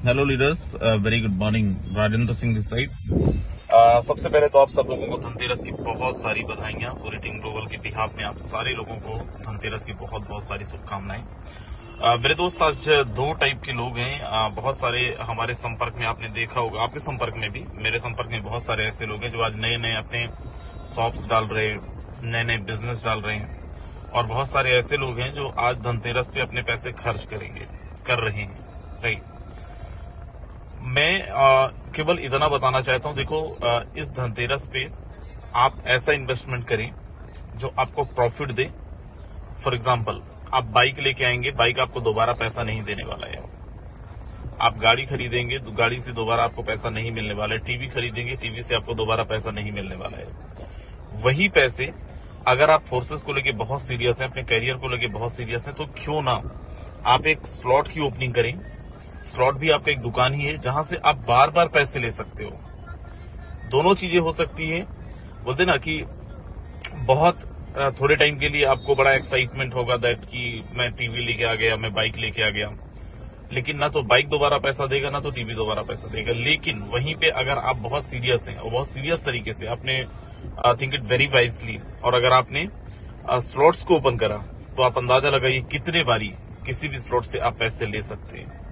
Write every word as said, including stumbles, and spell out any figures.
Hello leaders, very good morning. Rajendra Singh this side. सबसे पहले तो आप सब लोगों को धनतेरस की बहुत सारी बधाइयां। पूरी टीम ग्लोबल के बिहाफ में आप सारे लोगों को धनतेरस की बहुत बहुत सारी शुभकामनाएं। uh, मेरे दोस्त, आज दो टाइप के लोग हैं। uh, बहुत सारे हमारे संपर्क में, आपने देखा होगा, आपके संपर्क में भी, मेरे संपर्क में बहुत सारे ऐसे लोग हैं जो आज नए नए अपने शॉप्स डाल रहे हैं, नए नए बिजनेस डाल रहे हैं, और बहुत सारे ऐसे लोग हैं जो आज धनतेरस पे अपने पैसे खर्च करेंगे, कर रहे हैं। राइट। मैं आ, केवल इतना बताना चाहता हूं, देखो, आ, इस धनतेरस पे आप ऐसा इन्वेस्टमेंट करें जो आपको प्रॉफिट दे। फॉर एग्जांपल, आप बाइक लेके आएंगे, बाइक आपको दोबारा पैसा नहीं देने वाला है। आप गाड़ी खरीदेंगे, तो गाड़ी से दोबारा आपको पैसा नहीं मिलने वाला है। टीवी खरीदेंगे, टीवी से आपको दोबारा पैसा नहीं मिलने वाला है। वही पैसे अगर आप फोर्सेस को लेके बहुत सीरियस हैं, अपने कैरियर को लेके बहुत सीरियस हैं, तो क्यों ना आप एक स्लॉट की ओपनिंग करें। स्लॉट भी आपका एक दुकान ही है जहां से आप बार बार पैसे ले सकते हो। दोनों चीजें हो सकती है। बोलते ना कि बहुत थोड़े टाइम के लिए आपको बड़ा एक्साइटमेंट होगा दैट कि मैं टीवी लेके आ गया, मैं बाइक लेके आ गया, लेकिन ना तो बाइक दोबारा पैसा देगा, ना तो टीवी दोबारा पैसा देगा। लेकिन वहीं पे अगर आप बहुत सीरियस हैं और बहुत सीरियस तरीके से आपने थिंक इट वेरी वाइजली, और अगर आपने स्लॉट्स को ओपन करा, तो आप अंदाजा लगाइए कितने बारी किसी भी स्लॉट से आप पैसे ले सकते हैं।